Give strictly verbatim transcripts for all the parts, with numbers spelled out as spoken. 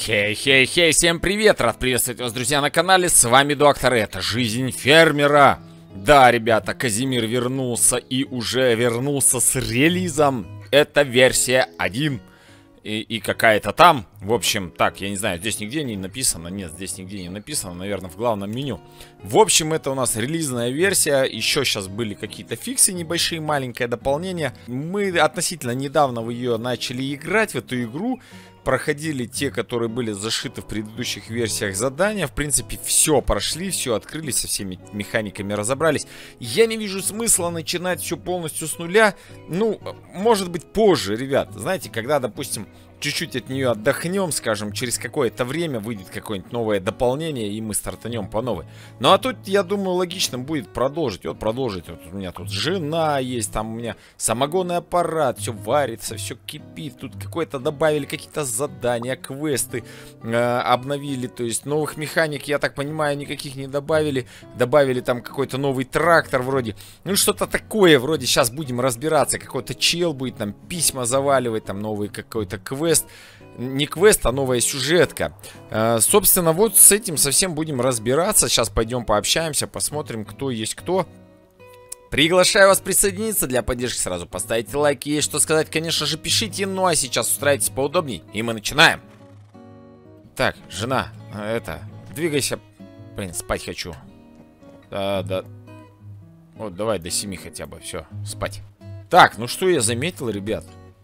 Хей-хей-хей, всем привет! Рад приветствовать вас, друзья, на канале. С вами Доктор, это Жизнь фермера. Да, ребята, Казимир вернулся и уже вернулся с релизом. Это версия один. И, и какая-то там. В общем, так, я не знаю, здесь нигде не написано. Нет, здесь нигде не написано, наверное, в главном меню. В общем, это у нас релизная версия. Еще сейчас были какие-то фиксы небольшие, маленькое дополнение. Мы относительно недавно в ее начали играть, в эту игру. Проходили те, которые были зашиты в предыдущих версиях задания. В принципе, все прошли, все открыли, со всеми механиками разобрались. Я не вижу смысла начинать все полностью с нуля. Ну, может быть, позже, ребят. Знаете, когда, допустим, чуть-чуть от нее отдохнем, скажем, через какое-то время выйдет какое-нибудь новое дополнение, и мы стартанем по новой. Ну, а тут, я думаю, логично будет продолжить. Вот продолжить. Вот у меня тут жена есть, там у меня самогонный аппарат, все варится, все кипит. Тут какое-то добавили, какие-то задания, квесты э, обновили. То есть новых механик, я так понимаю, никаких не добавили. Добавили там какой-то новый трактор вроде. Ну, что-то такое вроде. Сейчас будем разбираться. Какой-то чел будет там письма заваливать, там новый какой-то квест. Не квест, а новая сюжетка. э, Собственно, вот с этим совсем будем разбираться. Сейчас пойдем пообщаемся, посмотрим, кто есть кто. Приглашаю вас присоединиться. Для поддержки сразу поставите лайки. Есть что сказать, конечно же, пишите. Ну а сейчас устраивайтесь поудобней, и мы начинаем. Так, жена, это, двигайся. Блин, спать хочу. Да, да. Вот, давай до семи хотя бы, все, спать. Так, ну что я заметил, ребят?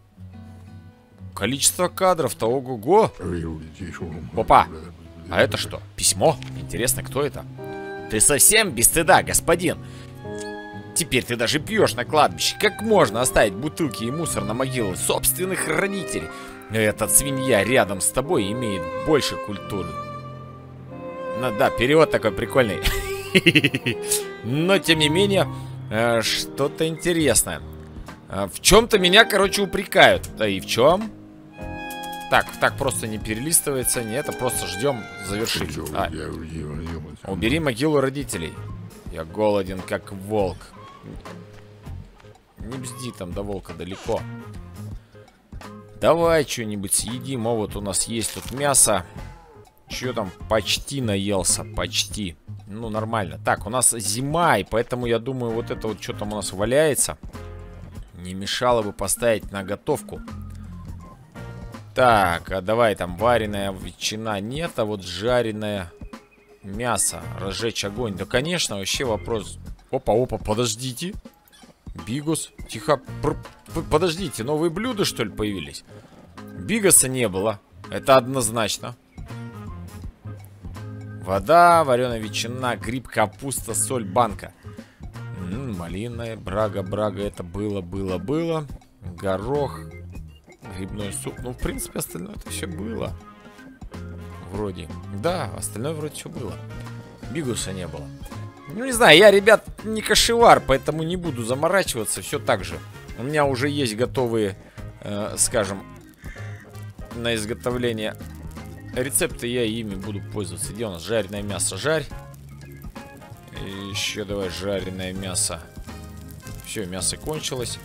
Количество кадров-то, ого-го. Опа, а это что? Письмо? Интересно, кто это? Ты совсем без стыда, господин. Теперь ты даже пьешь на кладбище. Как можно оставить бутылки и мусор на могилы собственных родителей? Этот свинья рядом с тобой имеет больше культуры. Ну да, перевод такой прикольный. Но, тем не менее, что-то интересное. В чем-то меня, короче, упрекают. Да и в чем? Так, так просто не перелистывается. Нет, это просто ждем завершить. А. Убери могилу родителей. Я голоден, как волк. Не бзди там, до волка далеко. Давай что-нибудь съедим. О, вот у нас есть тут мясо. Че там? Почти наелся, почти. Ну, нормально. Так, у нас зима, и поэтому, я думаю, вот это вот что там у нас валяется, не мешало бы поставить на готовку. Так, а давай там вареная ветчина нет, а вот жареное мясо. Разжечь огонь. Да, конечно, вообще вопрос. Опа, опа, подождите. Бигос. Тихо. Пр подождите, новые блюда, что ли, появились? Бигоса не было. Это однозначно. Вода, вареная ветчина, гриб, капуста, соль, банка. М -м, малиная, брага, брага. Это было, было, было. Горох. Грибной суп. Ну, в принципе, остальное это все было. Вроде. Да, остальное вроде все было. Бигуса не было. Ну, не знаю, я, ребят, не кошевар, поэтому не буду заморачиваться. Все так же. У меня уже есть готовые, э, скажем, на изготовление рецепты. Я ими буду пользоваться. Где у нас жареное мясо? Жарь. И еще давай жареное мясо. Все, мясо кончилось.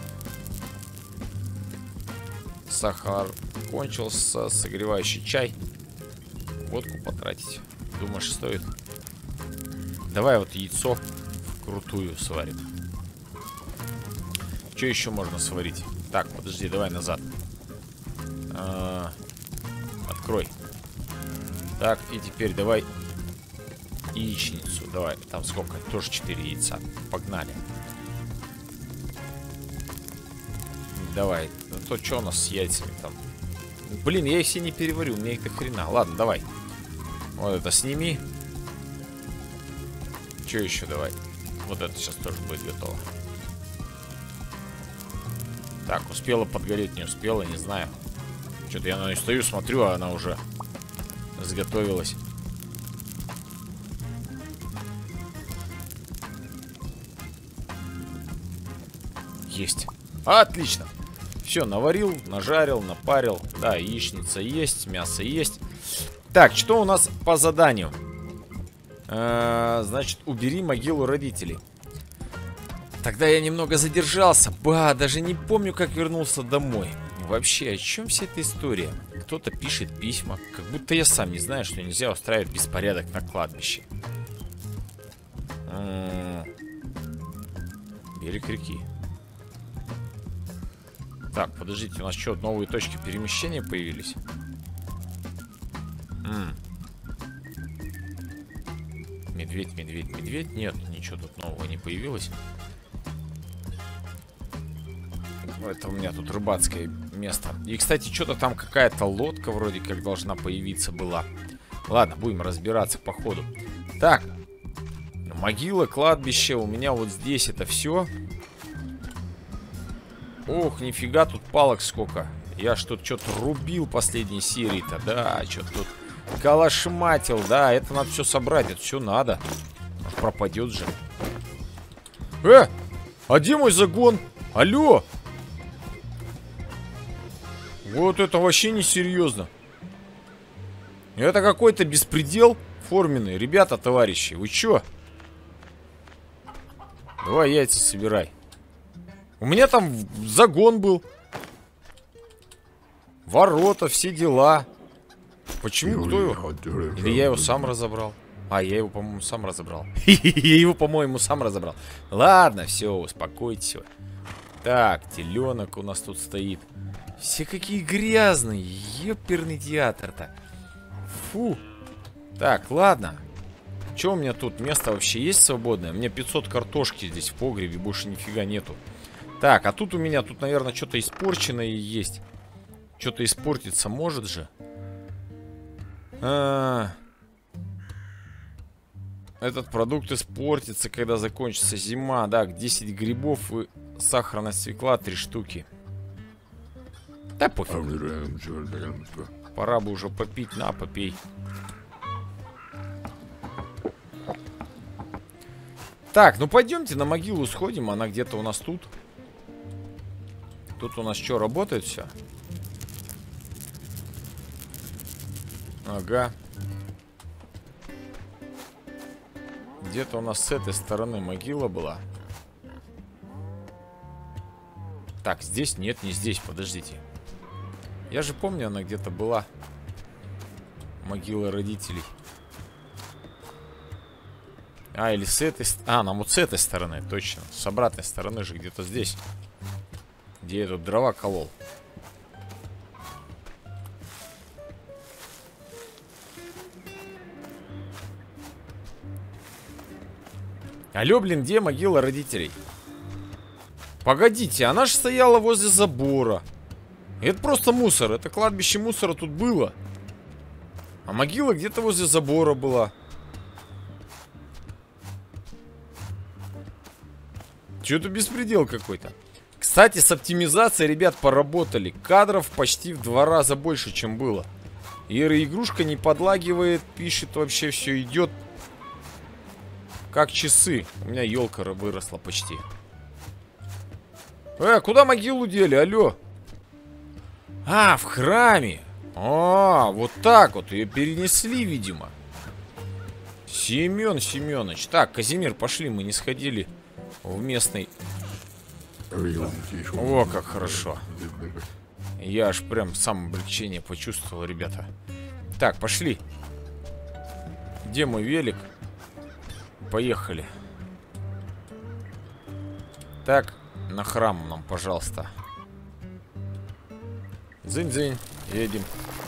Сахар кончился. Согревающий чай. Водку потратить. Думаешь, стоит? Давай вот яйцо вкрутую сварим. Что еще можно сварить? Так, подожди, давай назад. А, открой. Так, и теперь давай яичницу. Давай, там сколько? Тоже четыре яйца. Погнали. Давай. Ну то, что у нас с яйцами там? Блин, я их все не переварю. Мне их до хрена. Ладно, давай. Вот это сними. Что еще давай? Вот это сейчас тоже будет готово. Так, успела подгореть, не успела, не знаю. Что-то я на нее стою, смотрю, а она уже сготовилась. Есть. Отлично. Все, наварил, нажарил, напарил. Да, яичница есть, мясо есть. Так, что у нас по заданию? Э-э, значит, убери могилу родителей. Тогда я немного задержался. Ба, даже не помню, как вернулся домой. Вообще, о чем вся эта история? Кто-то пишет письма, как будто я сам не знаю, что нельзя устраивать беспорядок на кладбище. М-м-м. Берег реки. Так, подождите, у нас что, новые точки перемещения появились? М-м. Медведь, медведь, медведь. Нет, ничего тут нового не появилось. Это у меня тут рыбацкое место. И, кстати, что-то там какая-то лодка вроде как должна появиться была. Ладно, будем разбираться по ходу. Так. Могила, кладбище. У меня вот здесь это все. Ох, нифига тут палок сколько. Я что-то что-то рубил последней серии-то. Да, что-то тут калашматил. Да, это надо все собрать. Это все надо. Может, пропадет же. Э, а где мой загон? Алло. Вот это вообще несерьезно. Это какой-то беспредел форменный. Ребята, товарищи, вы чё? Давай яйца собирай. У меня там загон был. Ворота, все дела. Почему? Кто его? Или я его сам разобрал? А, я его, по-моему, сам разобрал. Я его, по-моему, сам разобрал. Ладно, все, успокойтесь. Так, теленок у нас тут стоит. Все какие грязные. Ёперный театр-то. Фу. Так, ладно. Что у меня тут? Место вообще есть свободное? У меня пятьсот картошки здесь в погребе. Больше нифига нету. Так, а тут у меня, тут, наверное, что-то испорченное есть. Что-то испортиться может же. А -а -а. Этот продукт испортится, когда закончится зима. Да, десять грибов и сахарная свекла три штуки. Да пофиг. Пора бы уже попить. На, попей. Так, ну пойдемте на могилу сходим. Она где-то у нас тут. Тут у нас что, работает все? Ага. Где-то у нас с этой стороны могила была. Так, здесь нет, не здесь, подождите. Я же помню, она где-то была. Могила родителей. А, или с этой... А, нам вот с этой стороны, точно. С обратной стороны же где-то здесь. Где я тут дрова колол. Алло, блин, где могила родителей? Погодите, она же стояла возле забора. Это просто мусор. Это кладбище мусора тут было. А могила где-то возле забора была. Что-то беспредел какой-то. Кстати, с оптимизацией, ребят, поработали. Кадров почти в два раза больше, чем было. И игрушка не подлагивает, пишет, вообще все идет как часы. У меня елка выросла почти. Э, куда могилу дели? Алло. А, в храме. А, вот так вот. Ее перенесли, видимо. Семен Семенович. Так, Казимир, пошли. Мы не сходили в местный... О, как хорошо. Я аж прям сам облегчение почувствовал, ребята. Так, пошли. Где мой велик? Поехали. Так, на храм нам, пожалуйста. Дзынь-дзынь, едем.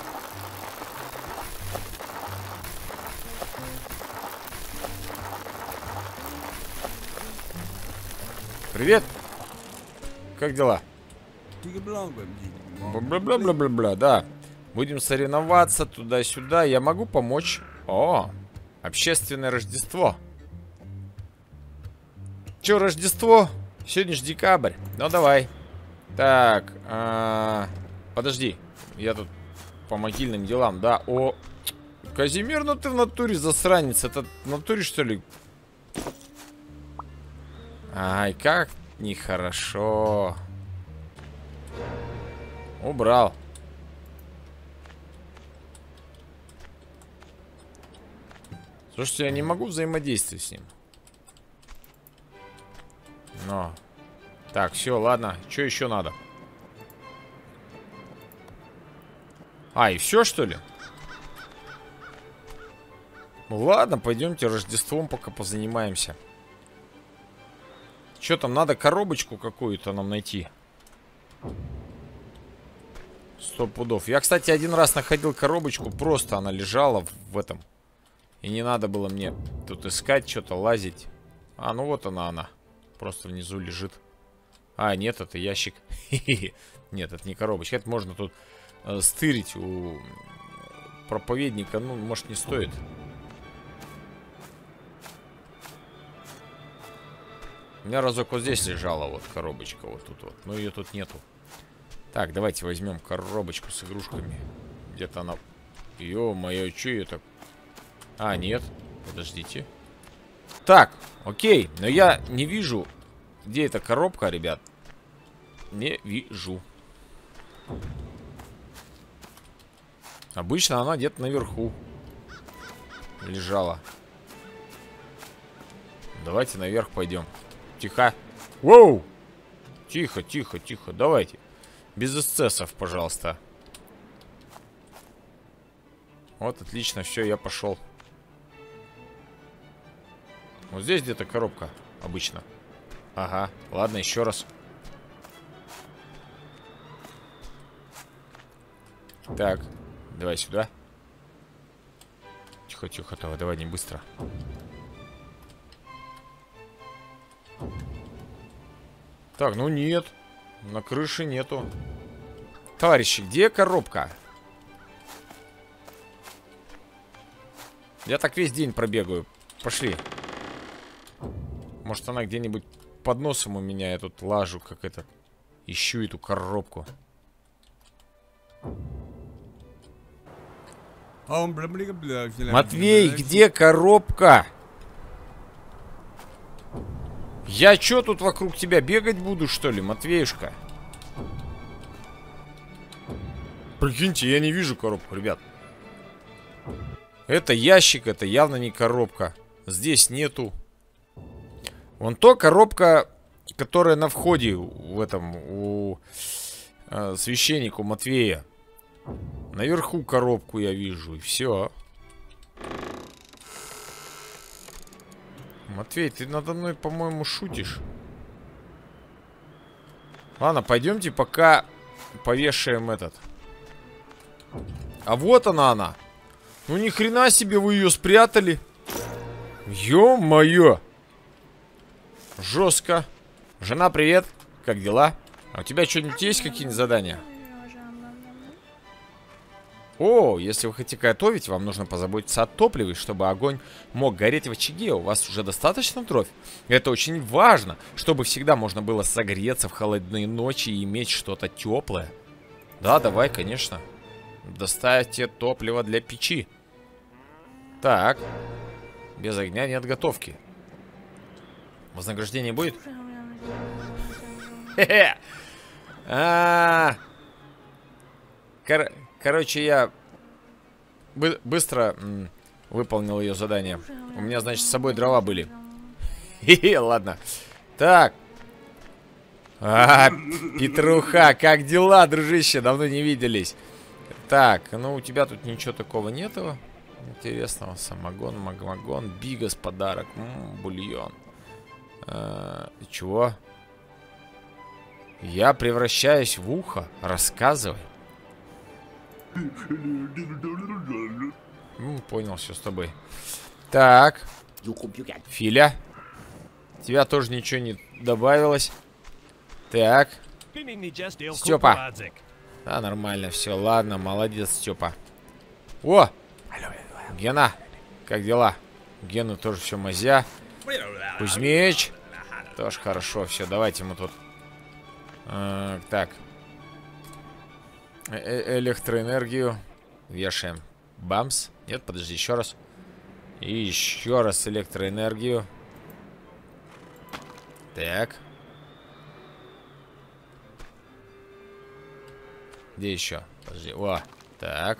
Привет. Как дела? Бла-бла-бла-бла-бла, да. Будем соревноваться туда-сюда. Я могу помочь? О, общественное Рождество. Че, Рождество? Сегодня же декабрь. Ну, давай. Так, а... подожди. Я тут по могильным делам, да. О, Казимир, ну ты в натуре засранец. Это в натуре, что ли? Ай, как нехорошо. Убрал. Слушайте, я не могу взаимодействовать с ним. Но. Так, все, ладно. Что еще надо? А, и все, что ли? Ну ладно, пойдемте Рождеством пока позанимаемся. Что там, надо коробочку какую-то нам найти. Сто пудов. Я, кстати, один раз находил коробочку, просто она лежала в, в этом. И не надо было мне тут искать, что-то лазить. А, ну вот она, она. Просто внизу лежит. А, нет, это ящик. Нет, это не коробочка. Это можно тут э, стырить у проповедника. Ну, может, не стоит. У меня разок вот здесь лежала вот коробочка. Вот тут вот. Но ее тут нету. Так, давайте возьмем коробочку с игрушками. Где-то она... Ё-моё, что ее так... А, нет. Подождите. Так, окей. Но я не вижу, где эта коробка, ребят. Не вижу. Обычно она где-то наверху лежала. Давайте наверх пойдем. Тихо. Воу! Тихо, тихо, тихо. Давайте. Без эксцессов, пожалуйста. Вот, отлично. Все, я пошел. Вот здесь где-то коробка обычно. Ага. Ладно, еще раз. Так. Давай сюда. Тихо, тихо, давай, давай, не быстро. Так, ну нет. На крыше нету. Товарищи, где коробка? Я так весь день пробегаю. Пошли. Может, она где-нибудь под носом у меня. Я тут лажу, как это. Ищу эту коробку. Матвей, где коробка? Я чё тут вокруг тебя бегать буду, что ли, Матвеюшка? Прикиньте, я не вижу коробку, ребят. Это ящик, это явно не коробка. Здесь нету. Вон то коробка, которая на входе в этом, у э, священника Матвея. Наверху коробку я вижу, и все. Матвей, ты надо мной, по-моему, шутишь. Ладно, пойдемте пока повешаем этот. А вот она, она. Ну ни хрена себе вы ее спрятали. Ё-моё. Жестко. Жена, привет. Как дела? А у тебя что-нибудь есть, какие-нибудь задания? О, если вы хотите готовить, вам нужно позаботиться о топливе, чтобы огонь мог гореть в очаге. У вас уже достаточно дров? Это очень важно, чтобы всегда можно было согреться в холодные ночи и иметь что-то теплое. Да, давай, конечно. Доставьте топливо для печи. Так. Без огня нет готовки. Вознаграждение будет? Хе-хе. Кор Короче, я бы быстро м, выполнил ее задание. У меня, значит, с собой дрова были. Хе-хе, ладно. Так. А, Петруха, как дела, дружище? Давно не виделись. Так, ну у тебя тут ничего такого нету интересного. Самогон, магмагон, бигас подарок. М-м, бульон. А, чего? Я превращаюсь в ухо. Рассказывай. Ну, понял, все с тобой. Так. Филя. Тебя тоже ничего не добавилось. Так. Степа. Да, нормально, все, ладно, молодец, Степа. О! Гена, как дела? Гену тоже все мазя. Кузьмич. Тоже хорошо, все, давайте мы тут. Э, так. Э электроэнергию вешаем. Бамс. Нет, подожди, еще раз. И еще раз электроэнергию. Так. Где еще? Подожди. О, так.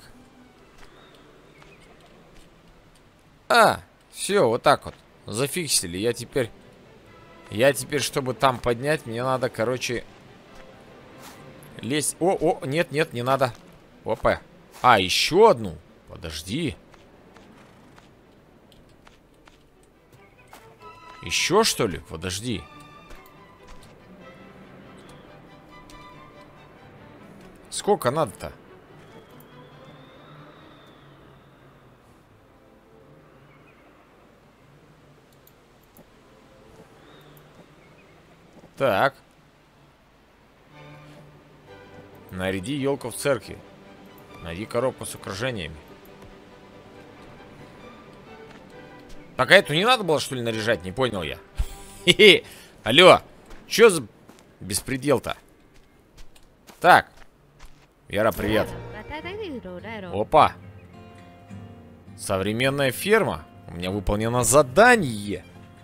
А, все, вот так вот. Зафиксили. Я теперь... Я теперь, чтобы там поднять, мне надо, короче... Лезть. О, о, нет, нет, не надо. Опа. А, еще одну? Подожди. Еще что ли? Подожди. Сколько надо-то? Так. Наряди елку в церкви. Найди коробку с украшениями. Так, а эту не надо было, что ли, наряжать? Не понял я. Хе-хе. Алло. Чё за беспредел-то? Так. Вера, привет. Опа. Современная ферма. У меня выполнено задание.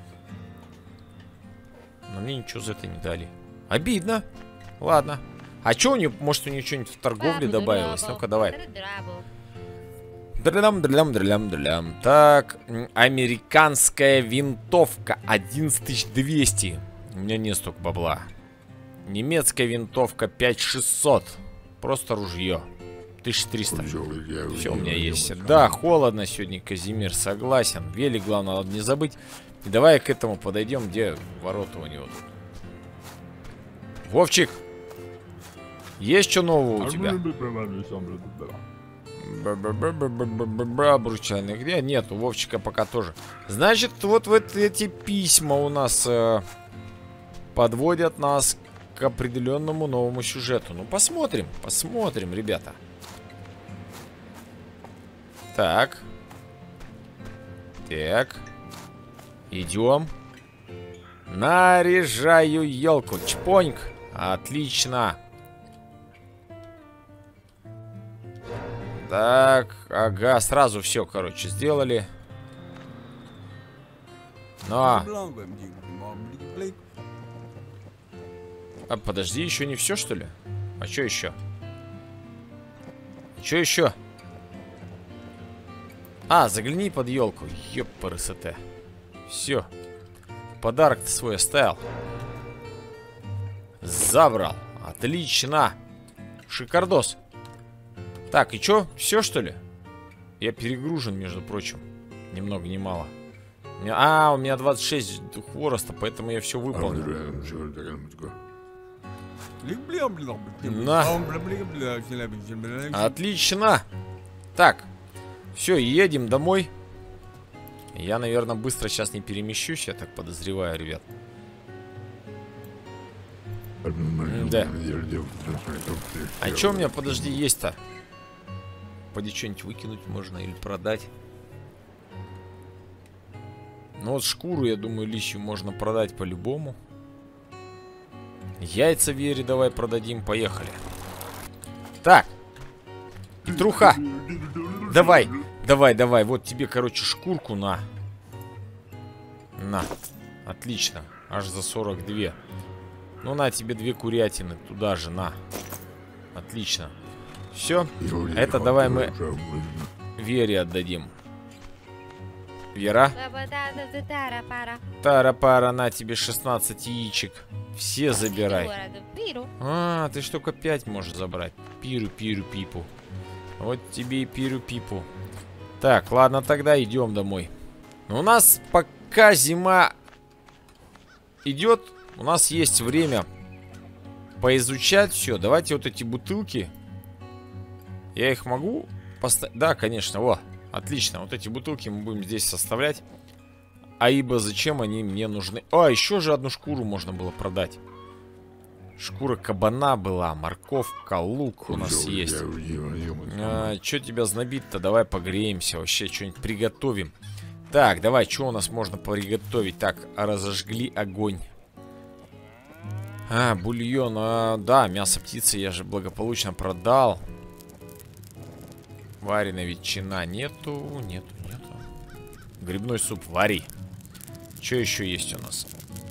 Но мне ничего за это не дали. Обидно. Ладно. А чё у нее, может, у нее что-нибудь в торговле добавилось? Ну-ка, давай. Дрелям, дрелям, дрелям, дрелям. Так, американская винтовка одиннадцать тысяч двести. У меня нет столько бабла. Немецкая винтовка пять тысяч шестьсот. Просто ружье. тысяча триста. Все у меня есть. Да, холодно сегодня, Казимир, согласен. Велик, главное, надо не забыть. И давай к этому подойдем, где ворота у него тут. Вовчик! Есть что нового у тебя? Обручальный. Где? Нет, у Вовчика пока тоже. Значит, вот, вот эти письма у нас э, подводят нас к определенному новому сюжету. Ну, посмотрим, посмотрим, ребята. Так. Так. Идем. Наряжаю елку. Чпоньк. Отлично. Так, ага, сразу все, короче, сделали. Но. А, подожди, еще не все, что ли? А что еще? Что еще? А, загляни под елку. Ёпарасоте. Все. Подарок-то свой оставил. Забрал. Отлично. Шикардос. Так, и чё? Все, что ли? Я перегружен, между прочим. Ни много ни мало. У меня... А, у меня двадцать шесть хвороста, поэтому я все выполнил. На. Отлично. Так. Все, едем домой. Я, наверное, быстро сейчас не перемещусь, я так подозреваю, ребят. Да. А что у меня, подожди, есть-то? Поди что-нибудь выкинуть можно или продать. Ну вот шкуру, я думаю, лисью можно продать по-любому. Яйца Вере давай продадим, поехали. Так. Петруха. Давай, давай, давай. Вот тебе, короче, шкурку на. На. Отлично. Аж за сорок две. Ну на тебе две курятины. Туда же, на. Отлично. Все. Это давай мы Вере отдадим. Вера. Тара-пара, на тебе шестнадцать яичек. Все забирай. А, ты ж только пять можешь забрать. Пиру-пиру-пипу. Вот тебе и пиру-пипу. Так, ладно, тогда идем домой. У нас пока зима идет, у нас есть время поизучать все. Давайте вот эти бутылки. Я их могу поставить? Да, конечно, во. Отлично, вот эти бутылки мы будем здесь составлять. А ибо зачем они мне нужны? А, еще же одну шкуру можно было продать. Шкура кабана была, морковка, лук у нас есть. А, что тебя знобит-то? Давай погреемся, вообще что-нибудь приготовим. Так, давай, что у нас можно приготовить? Так, разожгли огонь. А, бульон, а, да, мясо птицы я же благополучно продал. Вареная ветчина нету, нету, нету. Грибной суп вари. Что еще есть у нас?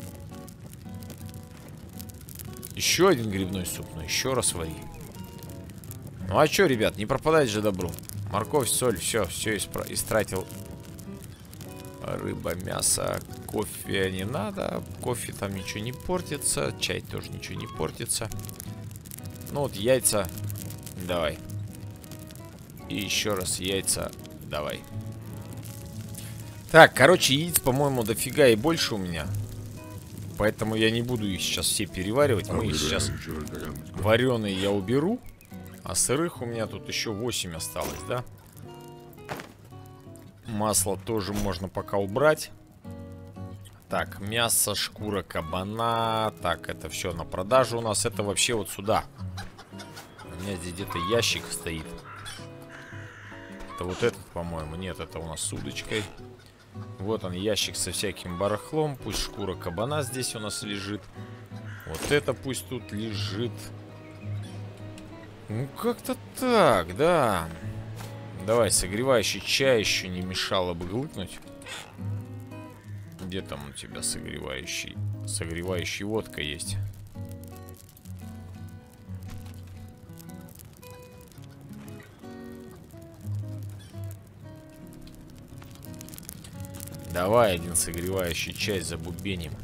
Еще один грибной суп, но еще раз вари. Ну а что, ребят, не пропадать же добру. Морковь, соль, все, все истратил. Рыба, мясо, кофе не надо. Кофе там ничего не портится. Чай тоже ничего не портится. Ну вот яйца. Давай. И еще раз яйца давай. Так, короче, яиц, по-моему, дофига и больше у меня. Поэтому я не буду их сейчас все переваривать. Мы их сейчас вареные я уберу. А сырых у меня тут еще восемь осталось, да? Масло тоже можно пока убрать. Так, мясо, шкура кабана. Так, это все на продажу у нас. Это вообще вот сюда. У меня здесь где-то ящик стоит. Это вот этот, по-моему. Нет, это у нас с удочкой. Вот он, ящик со всяким барахлом. Пусть шкура кабана здесь у нас лежит. Вот это пусть тут лежит. Ну, как-то так, да. Давай, согревающий чай еще не мешало бы глотнуть. Где там у тебя согревающий? Согревающий водка есть. Давай один согревающий чай забубеним.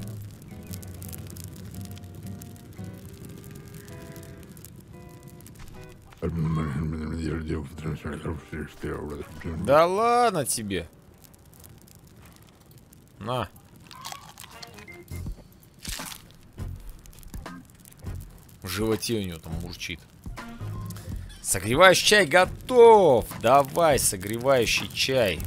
Да ладно тебе. На. В животе у него там мурчит. Согревающий чай готов. Давай, согревающий чай.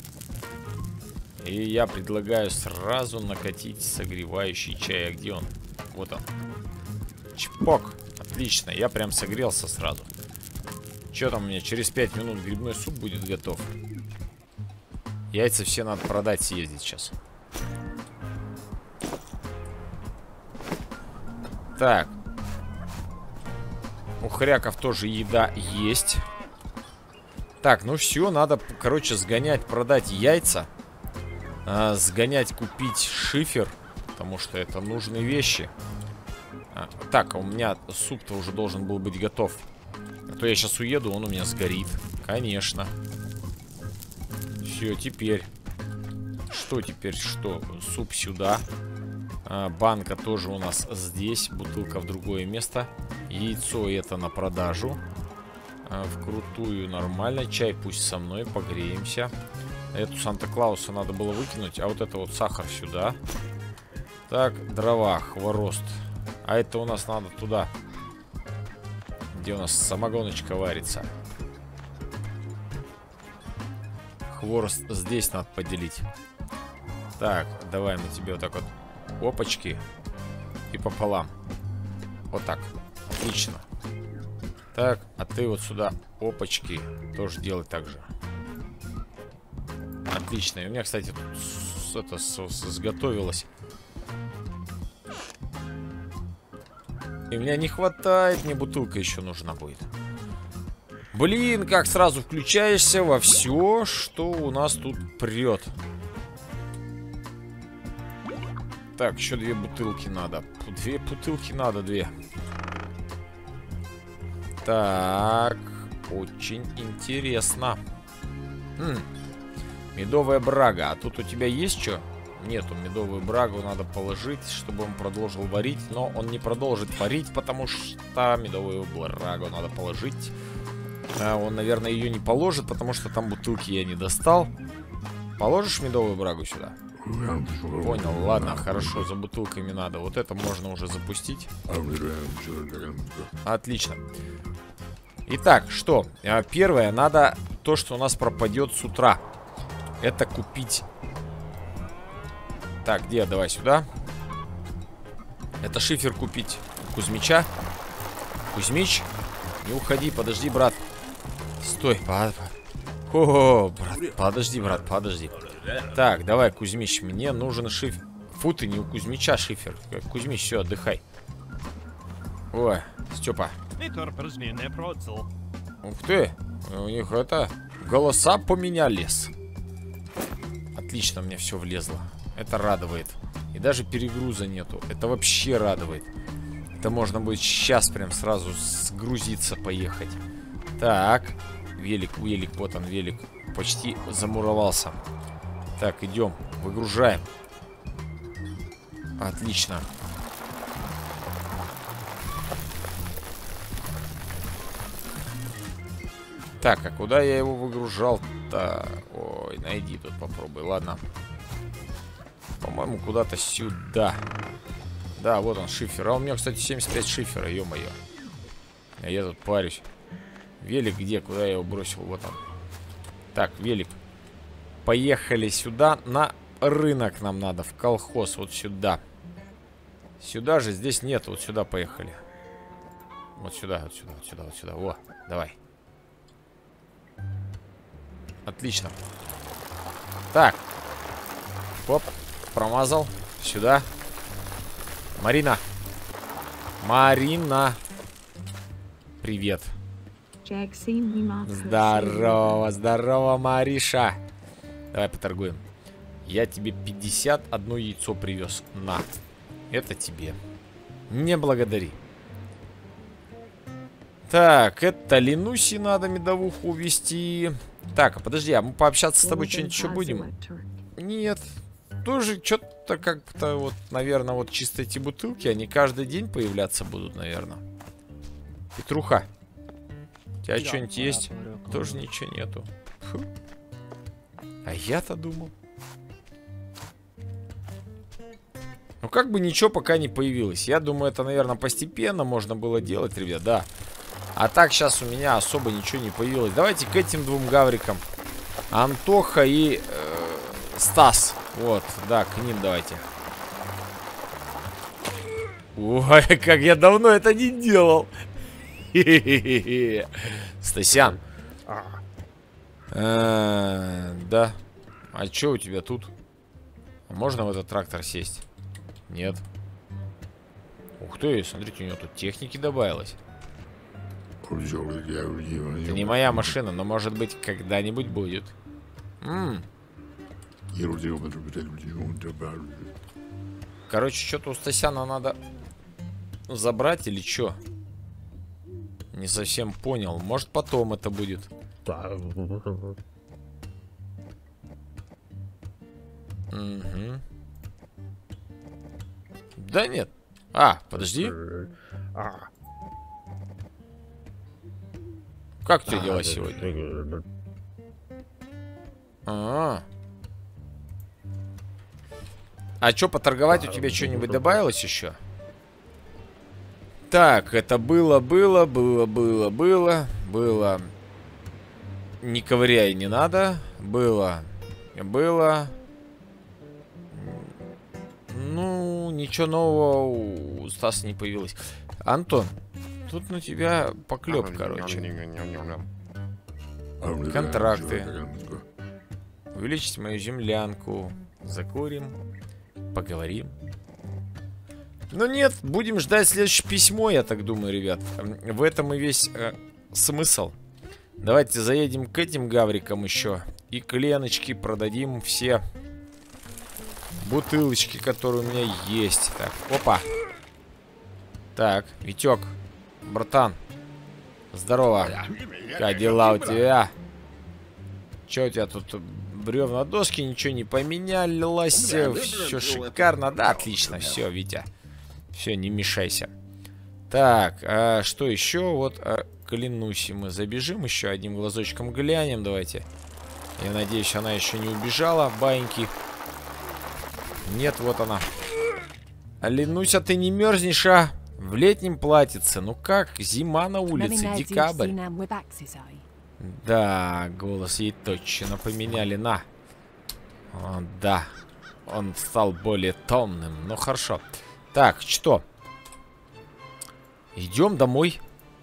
И я предлагаю сразу накатить согревающий чай. А где он? Вот он. Чпок. Отлично. Я прям согрелся сразу. Что там у меня? Через пять минут грибной суп будет готов. Яйца все надо продать, съездить сейчас. Так. У хряков тоже еда есть. Так, ну все, надо, короче, сгонять, продать яйца. А, сгонять, купить шифер. Потому что это нужные вещи. а, Так, а у меня суп-то уже должен был быть готов. А то я сейчас уеду, он у меня сгорит. Конечно. Все, теперь. Что теперь? Что? Суп сюда. а, Банка тоже у нас здесь. Бутылка в другое место. Яйцо это на продажу. а, Вкрутую нормально. Чай пусть со мной, погреемся. Эту Санта-Клауса надо было выкинуть. А вот это вот сахар сюда. Так, дрова, хворост. А это у нас надо туда, где у нас самогоночка варится. Хворост здесь надо поделить. Так, давай мы тебе вот так вот. Опачки. И пополам. Вот так. Отлично. Так, а ты вот сюда. Опачки. Тоже делай так же. Отлично. И у меня, кстати, тут это сготовилось. И меня не хватает. Мне бутылка еще нужна будет. Блин, как сразу включаешься во все, что у нас тут прет. Так, еще две бутылки надо. Две бутылки надо, две. Так, очень интересно. М-м, медовая брага. А тут у тебя есть что? Нету, медовую брагу надо положить, чтобы он продолжил варить. Но он не продолжит варить, потому что медовую брагу надо положить. А он, наверное, ее не положит, потому что там бутылки я не достал. Положишь медовую брагу сюда? Понял, ладно, хорошо, за бутылками надо. Вот это можно уже запустить. Отлично. Итак, что? Первое, надо то, что у нас пропадет с утра. Это купить. Так, где? Давай сюда. Это шифер купить у Кузьмича. Кузьмич, не уходи, подожди, брат. Стой, брат. О, брат, подожди, брат, подожди. Так, давай, Кузьмич, мне нужен шифер. Фу, ты не у Кузьмича шифер. Кузьмич, все, отдыхай. Ой, Степа. Ух ты, у них это... Голоса поменялись. Отлично, у меня все влезло. Это радует. И даже перегруза нету. Это вообще радует. Это можно будет сейчас прям сразу сгрузиться, поехать. Так, велик, велик, вот он, велик. Почти замуровался. Так, идем, выгружаем. Отлично. Так, а куда я его выгружал-то? Ой, найди тут попробуй, ладно. По-моему, куда-то сюда. Да, вот он, шифер. А у меня, кстати, семьдесят пять шифера, ё-моё. А я тут парюсь. Велик где? Куда я его бросил? Вот он. Так, велик. Поехали сюда, на рынок нам надо, в колхоз, вот сюда. Сюда же, здесь нет, вот сюда поехали. Вот сюда, вот сюда, вот сюда, вот сюда. Во, давай. Отлично. Так. Оп, промазал. Сюда. Марина. Марина. Привет. Здорово, здорово, Мариша. Давай поторгуем. Я тебе пятьдесят одно яйцо привез. На. Это тебе. Не благодари. Так, это Ленуси надо медовуху увезти. Так, а подожди, а мы пообщаться с тобой что-нибудь еще будем? Нет. Тоже что-то как-то вот, наверное, вот чисто эти бутылки, они каждый день появляться будут, наверное. Петруха. У тебя что-нибудь есть? Тоже ничего нету. Фу. А я-то думал. Ну как бы ничего пока не появилось. Я думаю, это, наверное, постепенно можно было делать, ребят, да. А так сейчас у меня особо ничего не появилось. Давайте к этим двум гаврикам. Антоха и э, Стас. Вот, да, к ним давайте. Ой, как я давно это не делал. Стасян. Да. А что у тебя тут? Можно в этот трактор сесть? Нет. Ух ты, смотрите, у него тут техники добавилось. Это не моя машина, но может быть когда-нибудь будет. М-м. Короче, что-то у Стасяна надо забрать или что? Не совсем понял. Может потом это будет. Угу. Да нет. А, подожди. Как у тебя дела сегодня? А, -а, -а. А что, поторговать у тебя что-нибудь добавилось еще? Так, это было, было, было, было, было, было. Не ковыряй, не надо. Было, было. Ну, ничего нового у Стаса не появилось. Антон, тут на тебя поклеп, короче. Контракты. Увеличить мою землянку. Закурим. Поговорим. Ну нет, будем ждать следующее письмо, я так думаю, ребят. В этом и весь э, смысл. Давайте заедем к этим гаврикам еще. И к Леночке продадим все бутылочки, которые у меня есть. Так, опа. Так, Витек, братан. Здорово. Как дела у тебя? Че у тебя тут? Бревна доски, ничего не поменялось. Все шикарно. Да, отлично. Все, Витя. Все, не мешайся. Так, а что еще? Вот, а, клянусь, мы забежим еще одним глазочком глянем. Давайте. Я надеюсь, она еще не убежала. Баиньки. Нет, вот она. Ленуся, ты не мерзнешь, а? В летнем платьице. Ну как? Зима на улице, декабрь. Да, голос ей точно поменяли. На. О, да. Он стал более томным. Ну хорошо. Так, что? Идем домой.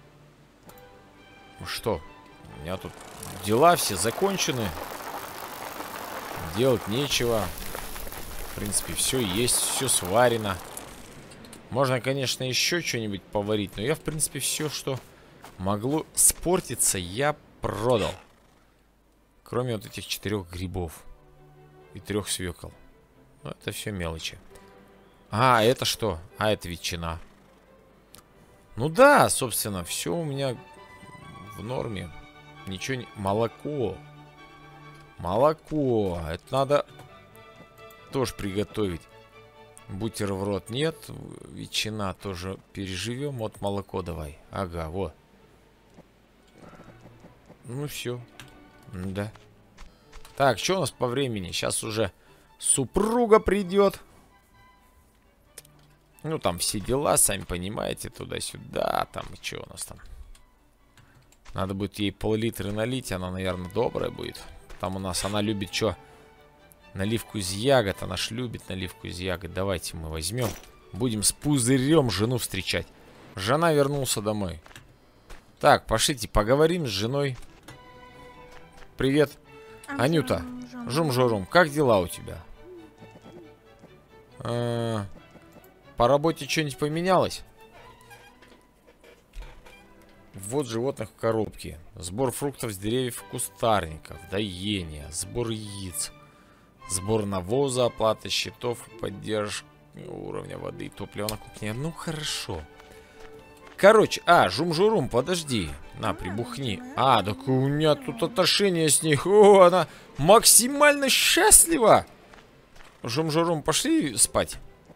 Ну что? У меня тут дела все закончены. Делать нечего. В принципе, все есть, все сварено. Можно, конечно, еще что-нибудь поварить. Но я, в принципе, все, что могло спортиться, я продал. Кроме вот этих четырех грибов. И трех свекол. Ну, это все мелочи. А, это что? А, это ветчина. Ну да, собственно, все у меня в норме. Ничего не... Молоко. Молоко. Это надо тоже приготовить. Бутерброд нет. Ветчина тоже переживем. Вот молоко давай. Ага, вот. Ну все. Да. Так, что у нас по времени? Сейчас уже супруга придет. Ну, там все дела, сами понимаете, туда-сюда. Там, и что у нас там? Надо будет ей пол-литра налить. Она, наверное, добрая будет. Там у нас, она любит что? Наливку из ягод. Она ж любит наливку из ягод. Давайте мы возьмем. Будем с пузырем жену встречать. Жена вернулся домой. Так, пошлите, поговорим с женой. Привет. Анюта. Жум-журум, как дела у тебя? А, по работе что-нибудь поменялось? Ввод животных в коробке. Сбор фруктов с деревьев и кустарников. Доение. Сбор яиц. Сбор навоза, оплата счетов, поддержка уровня воды и топлива на кухне. Ну, хорошо. Короче, а, Жум-журум, подожди. На, прибухни. А, так у меня тут отношения с ней. О, она максимально счастлива. Жум-журум, пошли спать.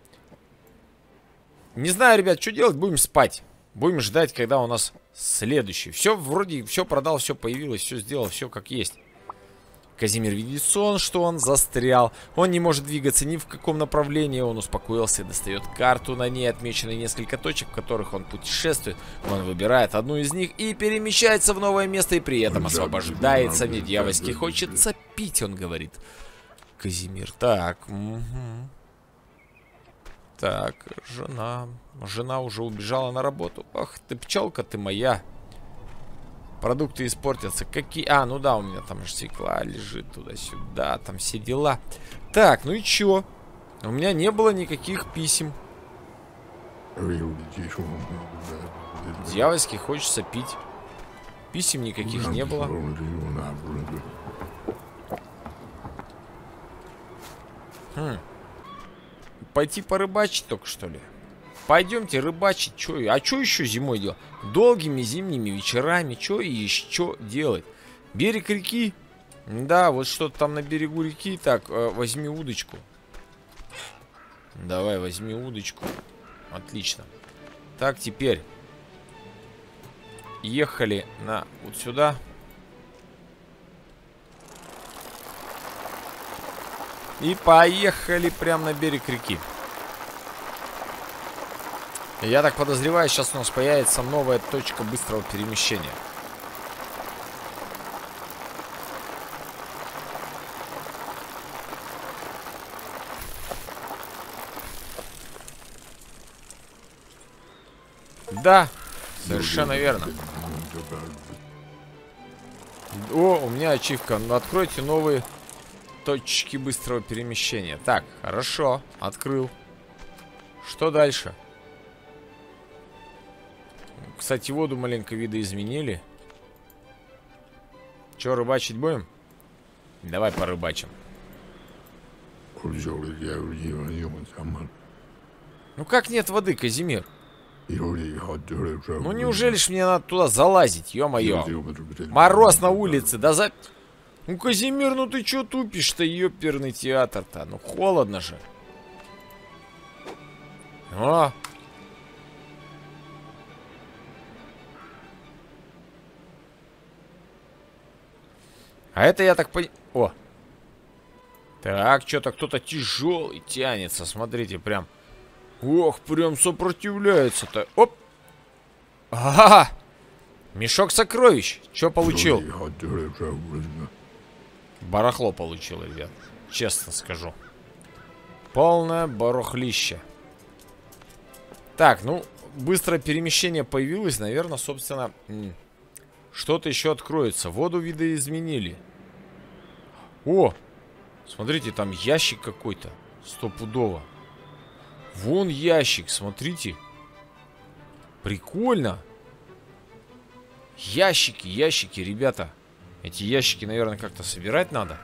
Не знаю, ребят, что делать. Будем спать. Будем ждать, когда у нас следующий. Все вроде, все продал, все появилось, все сделал, все как есть. Казимир видит сон, что он застрял. Он не может двигаться ни в каком направлении. Он успокоился и достает карту. На ней отмечены несколько точек, в которых он путешествует. Он выбирает одну из них и перемещается в новое место. И при этом освобождается. Мне дьявольски хочется пить, он говорит. Казимир, так. Угу. Так, жена. Жена уже убежала на работу. Ах ты, пчелка ты моя. Продукты испортятся. Какие... А, ну да, у меня там же свекла лежит туда-сюда. Там все дела. Так, ну и чё? У меня не было никаких писем. Дьявольски хочется пить. Писем никаких не было. Хм. Пойти порыбачить только, что ли? Пойдемте рыбачить. Чё? А что еще зимой делать? Долгими зимними вечерами. Что еще делать? Берег реки. Да, вот что-то там на берегу реки. Так, э, возьми удочку. Давай, возьми удочку. Отлично. Так, теперь. Ехали на вот сюда. И поехали прямо на берег реки. Я так подозреваю, сейчас у нас появится новая точка быстрого перемещения. Да, совершенно верно. О, у меня ачивка. Откройте новые точки быстрого перемещения. Так, хорошо, открыл. Что дальше? Кстати, воду маленько видоизменили. Че, рыбачить будем? Давай порыбачим. Ну как нет воды, Казимир? Ну неужели ж мне надо туда залазить, ё-моё? Мороз на улице, да за... Ну, Казимир, ну ты чё тупишь-то, ёперный театр-то? Ну холодно же. О! А это я так понял... О! Так, что-то кто-то тяжелый тянется. Смотрите, прям... Ох, прям сопротивляется-то. Оп! Ага! Мешок сокровищ. Что получил? Барахло получил, ребят. Честно скажу. Полное барахлище. Так, ну, быстрое перемещение появилось. Наверное, собственно... Что-то еще откроется. Воду видоизменили. О! Смотрите, там ящик какой-то. Стопудово. Вон ящик, смотрите. Прикольно. Ящики, ящики, ребята. Эти ящики, наверное, как-то собирать надо.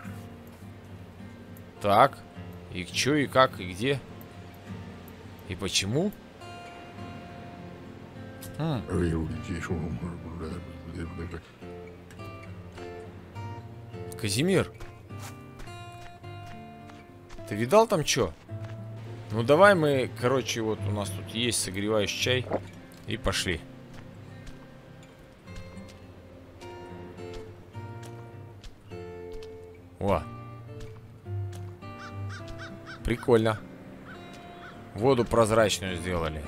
Так. И что, и как, и где? И почему? Хм. Казимир, ты видал там что? Ну давай мы, короче, вот у нас тут есть согревающий чай. И пошли. О. Прикольно. Воду прозрачную сделали.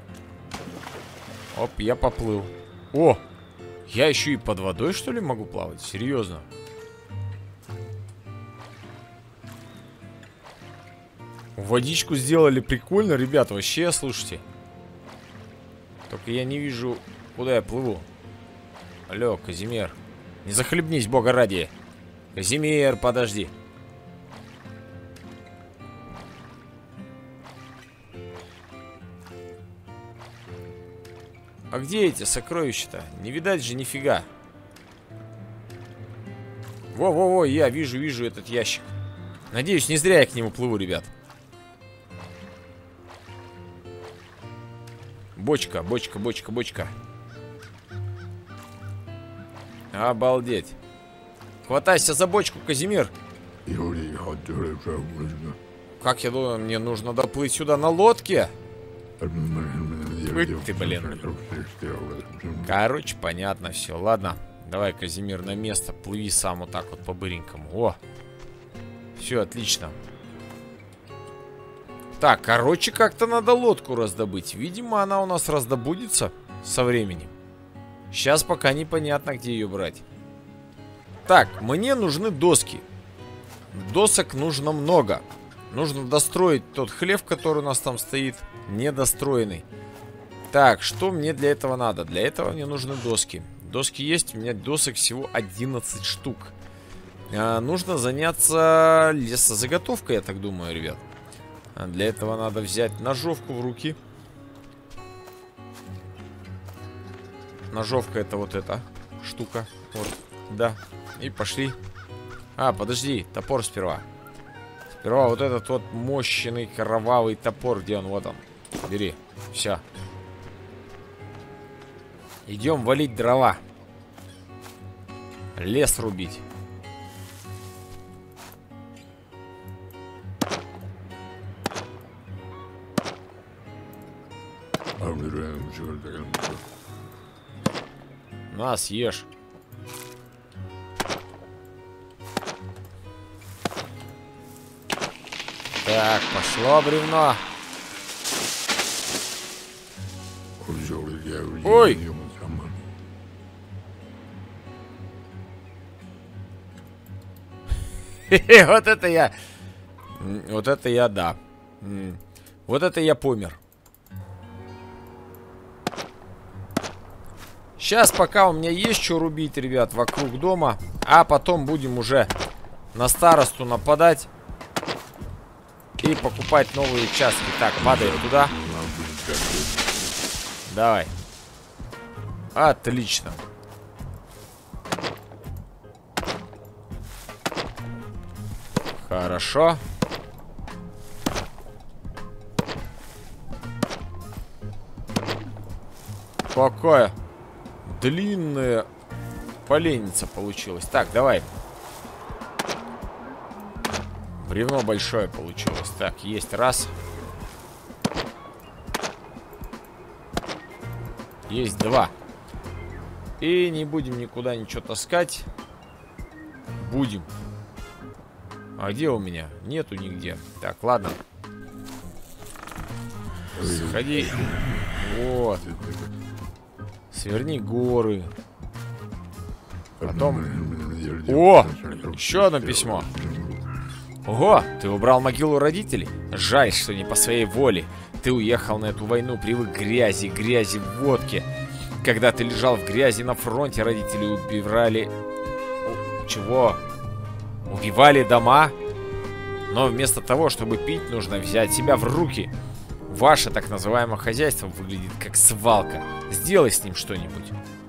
Оп, я поплыл. О! Я еще и под водой, что ли, могу плавать? Серьезно. Водичку сделали прикольно, ребят. Вообще, слушайте. Только я не вижу, куда я плыву. Алло, Казимир. Не захлебнись, бога ради. Казимир, подожди. А где эти сокровища-то? Не видать же нифига. Во-во-во, я вижу, вижу этот ящик. Надеюсь, не зря я к нему плыву, ребят. Бочка, бочка, бочка, бочка. Обалдеть. Хватайся за бочку, Казимир. Как я думаю, мне нужно доплыть сюда на лодке? Ты, блин. Короче, понятно все. Ладно, давай, Казимир, на место. Плыви сам вот так вот по-быренькому. О, все, отлично. Так, короче, как-то надо лодку раздобыть. Видимо, она у нас раздобудется со временем. Сейчас пока непонятно, где ее брать. Так, мне нужны доски. Досок нужно много. Нужно достроить тот хлев, который у нас там стоит, недостроенный. Так, что мне для этого надо? Для этого мне нужны доски. Доски есть, у меня досок всего одиннадцать штук. а, Нужно заняться лесозаготовкой, я так думаю, ребят. а Для этого надо взять ножовку в руки. Ножовка это вот эта штука. Вот, да. И пошли. А, подожди, топор сперва. Сперва вот этот вот мощный кровавый топор. Где он? Вот он. Бери. Все. Идем валить дрова. Лес рубить. На, съешь. Так, пошло бревно. Ой! Вот это я... Вот это я, да. Вот это я помер. Сейчас пока у меня есть что рубить, ребят, вокруг дома. А потом будем уже на старосту нападать. И покупать новые участки. Так, падаем туда. Давай. Отлично. Хорошо. Какая длинная поленница получилась. Так, давай. Бревно большое получилось. Так, есть раз. Есть два. И не будем никуда ничего таскать. Будем. А где у меня? Нету нигде. Так, ладно. Сходи. Вот. Сверни горы. Потом... О! Еще одно письмо. Ого, ты убрал могилу родителей? Жаль, что не по своей воле. Ты уехал на эту войну, привык к грязи, грязи в водке. Когда ты лежал в грязи на фронте, родители убивали... Чего? Убивали дома? Но вместо того, чтобы пить, нужно взять себя в руки. Ваше так называемое хозяйство выглядит как свалка. Сделай с ним что-нибудь.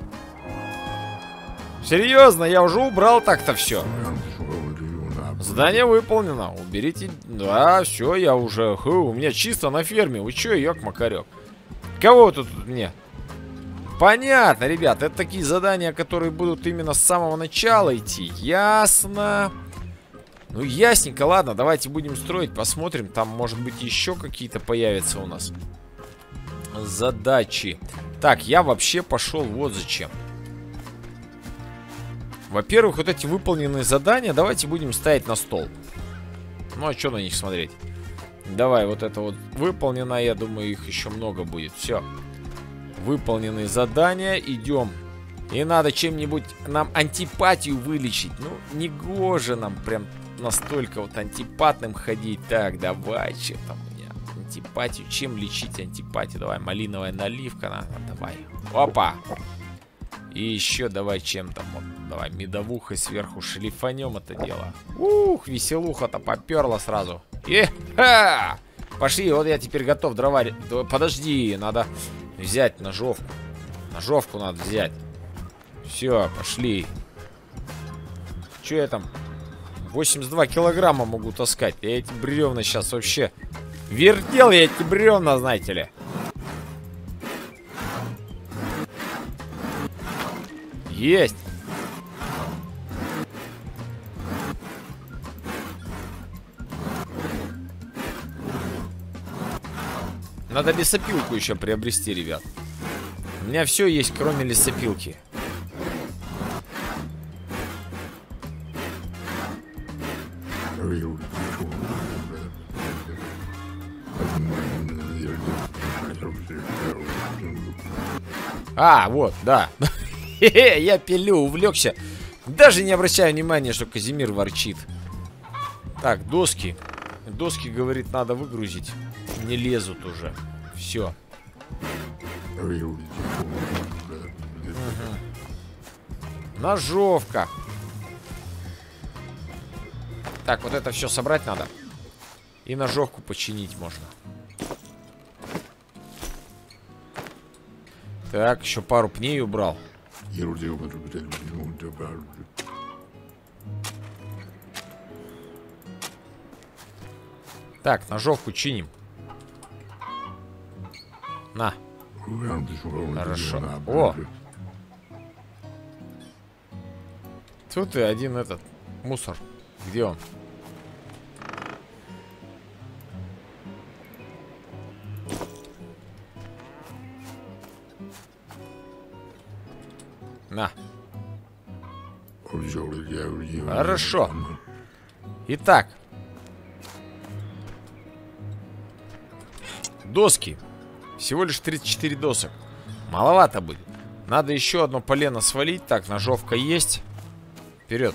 Серьезно, я уже убрал так-то все. Задание выполнено. Уберите... Да, все, я уже... Ху, у меня чисто на ферме. Вы че, ёк-макарёк? Кого тут мне? Понятно, ребят. Это такие задания, которые будут именно с самого начала идти. Ясно. Ну, ясненько. Ладно, давайте будем строить. Посмотрим. Там, может быть, еще какие-то появятся у нас задачи. Так, я вообще пошел вот зачем. Во-первых, вот эти выполненные задания давайте будем ставить на стол. Ну, а что на них смотреть? Давай, вот это вот выполнено. Я думаю, их еще много будет. Все. Выполненные задания. Идем. И надо чем-нибудь нам антипатию вылечить. Ну, не гоже нам прям настолько вот антипатным ходить. Так, давай, что там у меня? Антипатию. Чем лечить антипатию? Давай, малиновая наливка. Надо, давай. Опа. И еще давай чем там. Вот, давай, медовухой сверху шлифанем это дело. Ух, веселуха-то поперла сразу. Е-ха! Пошли, вот я теперь готов дрова. Подожди, надо взять ножовку. Ножовку надо взять. Все, пошли. Че я там? восемьдесят два килограмма могу таскать. Я эти бревна сейчас вообще... Вертел я эти бревна, знаете ли. Есть. Надо лесопилку еще приобрести, ребят. У меня все есть, кроме лесопилки. А, вот, да. Я пилю, увлекся. Даже не обращаю внимания, что Казимир ворчит. Так, доски. Доски, говорит, надо выгрузить. Не лезут уже. Все. Угу. Ножовка. Так, вот это все собрать надо. И ножовку починить можно. Так, еще пару пней убрал. Так, ножовку чиним. На. Хорошо. О! Тут и один этот мусор. Где он? На. Хорошо. Итак. Доски. Всего лишь тридцать четыре досок. Маловато будет. Надо еще одно полено свалить. Так, ножовка есть. Вперед.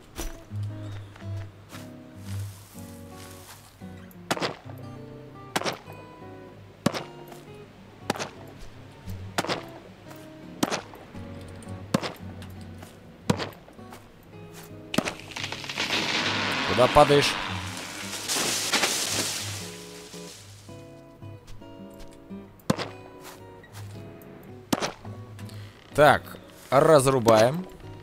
Куда падаешь? Так, разрубаем.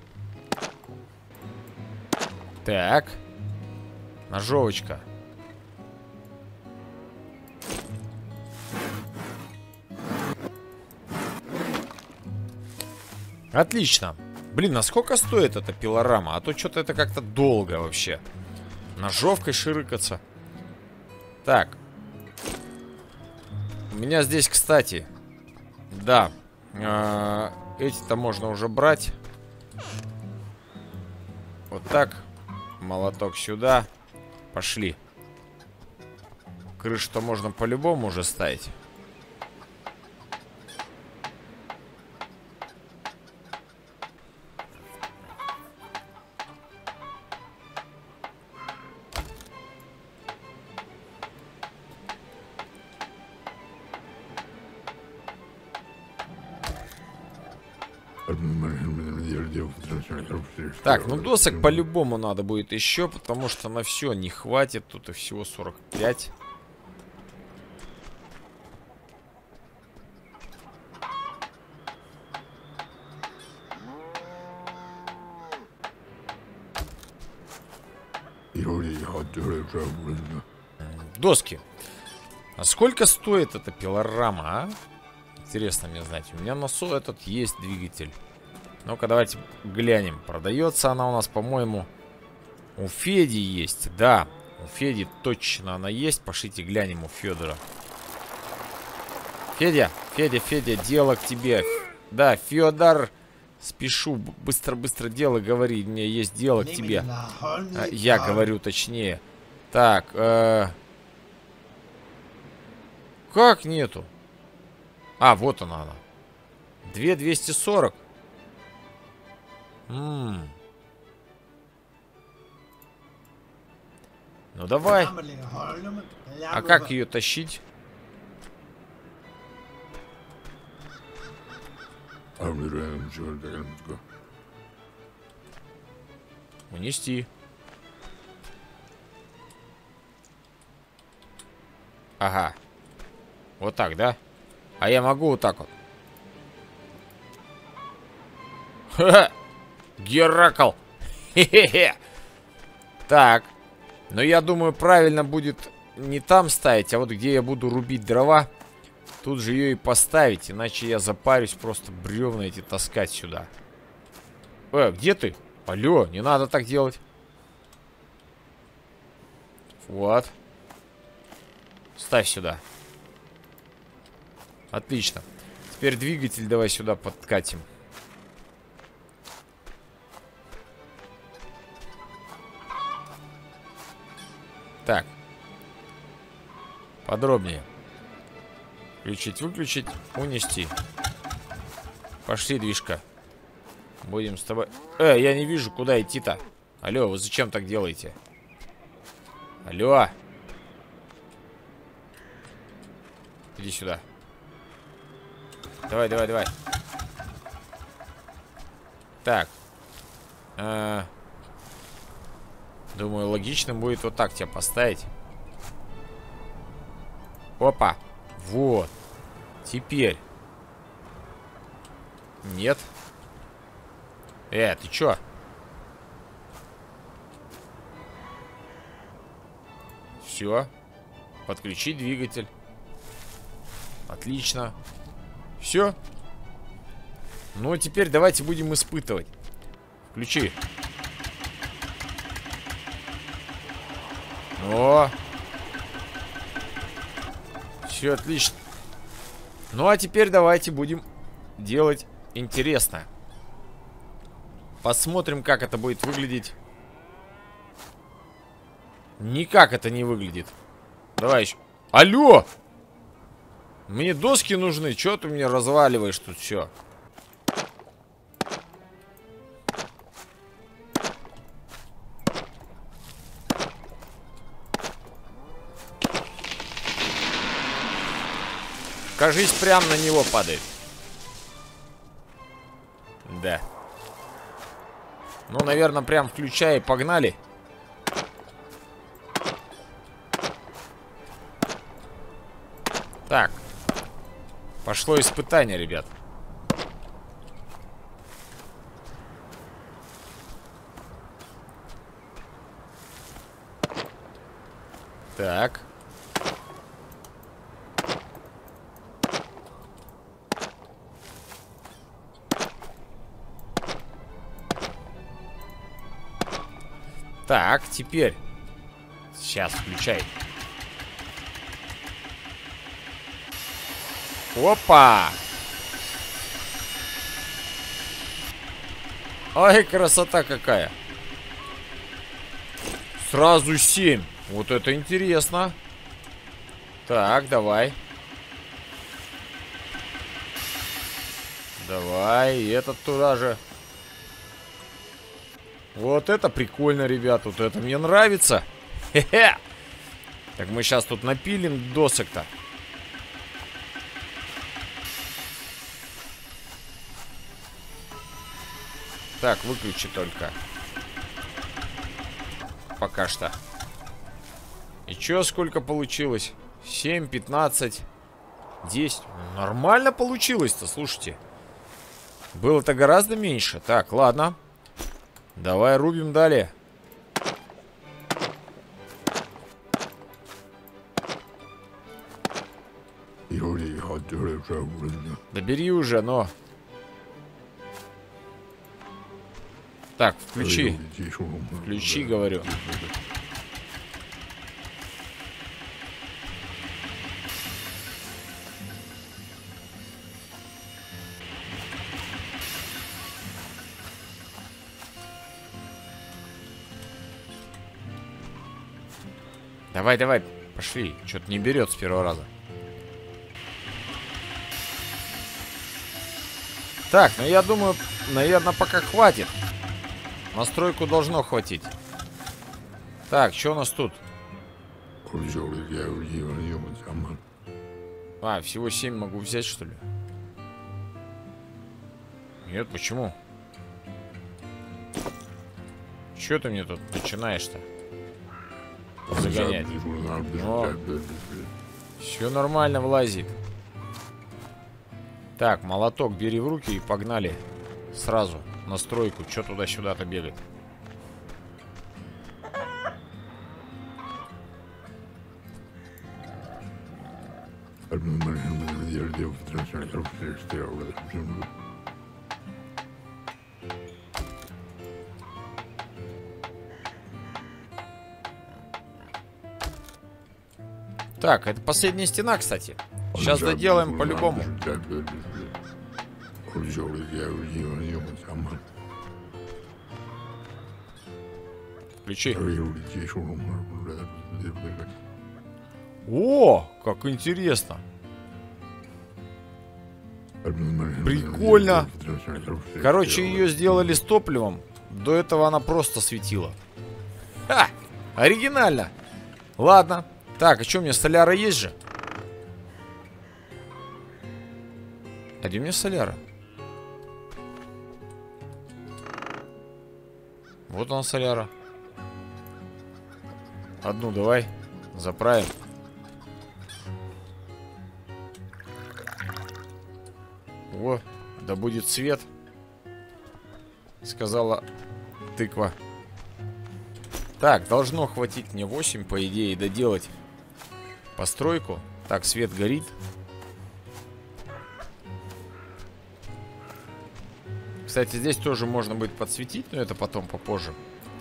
Так. Ножовочка. Отлично. Блин, а сколько стоит эта пилорама? А то что-то это как-то долго вообще. Ножовкой ширыкаться. Так. У меня здесь, кстати. Да. Э-э- эти-то можно уже брать. Вот так. Молоток сюда. Пошли. Крышу-то можно по-любому уже ставить. Так, ну досок по-любому надо будет еще, потому что на все не хватит. Тут и всего сорок пять. Доски. А сколько стоит эта пилорама, а? Интересно мне знать. У меня на со этот есть двигатель. Ну-ка, давайте глянем. Продается она у нас, по-моему, у Феди есть. Да, у Феди точно она есть. Пошлите глянем у Федора. Федя, Федя, Федя, дело к тебе. Да, Федор, Спешу, быстро-быстро дело говори. Мне есть дело к тебе. А, я говорю точнее. Так, э... как нету? А, вот она она. две двести сорок. М-м. Ну давай. А как ее тащить? Унести. Ага. Вот так, да? А я могу вот так вот. Ха-ха! Геракл! Хе-хе-хе! Так. Но я думаю, правильно будет не там ставить, а вот где я буду рубить дрова. Тут же ее и поставить, иначе я запарюсь просто бревна эти таскать сюда. Э, где ты? Алло, не надо так делать. Вот. Ставь сюда. Отлично. Теперь двигатель давай сюда подкатим. Так. Подробнее. Включить, выключить, унести. Пошли, движка. Будем с тобой... Э, я не вижу, куда идти-то. Алло, вы зачем так делаете? Алло. Иди сюда. Давай, давай, давай. Так. Э-э Думаю, логично будет вот так тебя поставить. Опа. Вот. Теперь. Нет. Э, ты чё? Все. Подключить двигатель. Отлично. Все. Ну, теперь давайте будем испытывать. Включи. О. Все отлично. Ну, а теперь давайте будем делать интересно. Посмотрим, как это будет выглядеть. Никак это не выглядит. Давай еще. Алло! Мне доски нужны. Чего ты мне разваливаешь тут все? Кажись, прям на него падает. Да. Ну, наверное, прям включай и погнали. Так. Пошло испытание, ребят. Так. Так, теперь. Сейчас включай. Опа! Ай, красота какая! Сразу семь. Вот это интересно. Так, давай. Давай, и этот туда же. Вот это прикольно, ребят. Вот это мне нравится. Хе-хе. Так, мы сейчас тут напилим досок-то. Так, выключи только. Пока что. И чё, сколько получилось? семь, пятнадцать, десять. Нормально получилось-то, слушайте. Было-то гораздо меньше. Так, ладно. Давай рубим далее. Да бери уже, но... Так, включи. Включи, говорю. Давай, давай, пошли. Что-то не берет с первого раза. Так, ну я думаю, наверное, пока хватит. Настройку должно хватить. Так, что у нас тут? А, всего семь могу взять, что ли? Нет, почему? Че ты мне тут начинаешь-то загонять? О, все нормально влазит. Так, молоток бери в руки и погнали. Сразу на стройку. Че туда-сюда-то бегать? Так, это последняя стена, кстати. Сейчас доделаем по-любому. Включи. О, как интересно. Прикольно. Короче, ее сделали с топливом. До этого она просто светила. Ха! Оригинально. Ладно. Так, а что, у меня соляра есть же? А где у меня соляра? Вот она, соляра. Одну давай заправим. О, да будет свет, сказала тыква. Так, должно хватить мне восемь, по идее, доделать постройку. Так, свет горит. Кстати, здесь тоже можно будет подсветить, но это потом, попозже.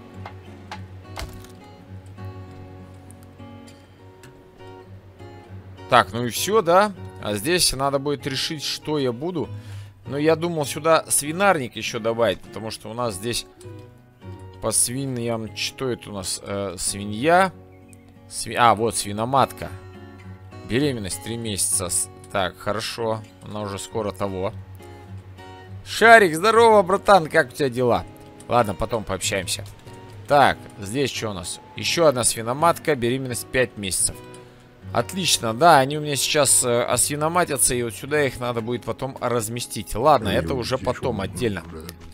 Так, ну и все, да? А здесь надо будет решить, что я буду. Но я думал сюда свинарник еще добавить, потому что у нас здесь по свиньям... Что это у нас? Э, свинья. Сви... А, вот свиноматка. Беременность три месяца. Так, хорошо. Она уже скоро того. Шарик, здорово, братан, как у тебя дела? Ладно, потом пообщаемся. Так, здесь что у нас? Еще одна свиноматка, беременность пять месяцев. Отлично, да, они у меня сейчас э, освиноматятся, и вот сюда их надо будет потом разместить. Ладно, это уже потом отдельно.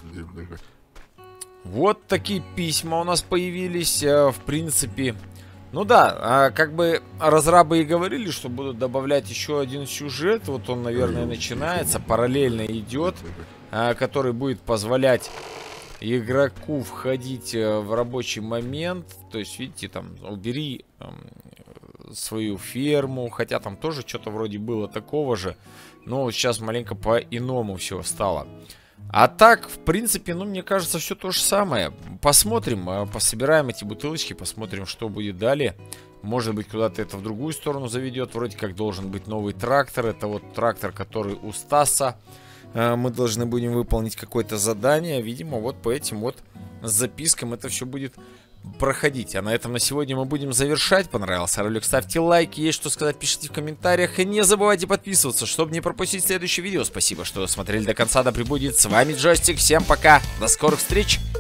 Вот такие письма у нас появились, э, в принципе. Ну да, э, как бы разрабы и говорили, что будут добавлять еще один сюжет. Вот он, наверное, начинается, параллельно идет, э, который будет позволять игроку входить э, в рабочий момент. То есть, видите, там, убери... Э, свою ферму, хотя там тоже что-то вроде было такого же, но сейчас маленько по-иному все стало. А так, в принципе, ну, мне кажется, все то же самое. Посмотрим, пособираем эти бутылочки, посмотрим, что будет далее. Может быть, куда-то это в другую сторону заведет. Вроде как должен быть новый трактор. Это вот трактор, который у Стаса. Мы должны будем выполнить какое-то задание. Видимо, вот по этим вот запискам это все будет проходить. А на этом на сегодня мы будем завершать. Понравился ролик? Ставьте лайки. Есть что сказать, пишите в комментариях. И не забывайте подписываться, чтобы не пропустить следующее видео. Спасибо, что смотрели до конца. Да пребудет с вами Джойстик. Всем пока. До скорых встреч.